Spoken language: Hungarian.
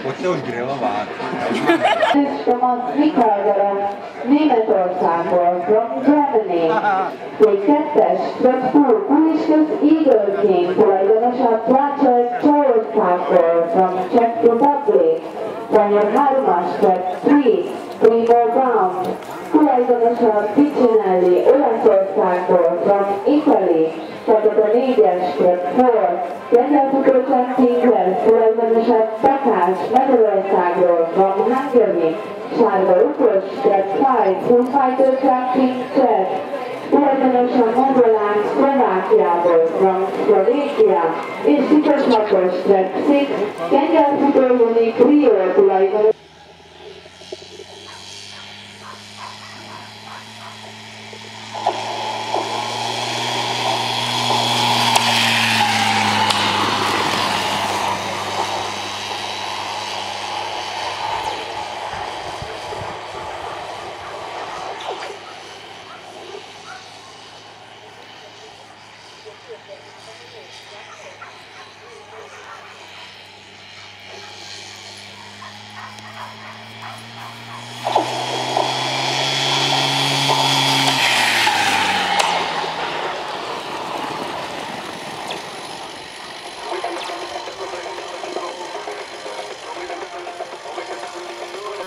Ott úgy grillovált. Thomas Mikkelberg, Németországból, from Germany. Kettes, Red Bull, Kuliskos Eagle King, tulajdonosa Blanchard Charlestown, from Czech Republic. Daniel Harmas, Track 3, Primo Round, tulajdonosa Piccinelli, Olaszországból, from Italy. Tehát a 4-es, Track 4, lengyelfutó Tinkler, tulajdonosa Takás, Magyarországról, from Hungary. Sárga Ukos, Track 5, Full Fighter Track Czech, tulajdonosa Mondolán, Szlovákiából, from Szlovékia, és 6-os Track 6, lengyelfutó Unik Rio tulajdonosa.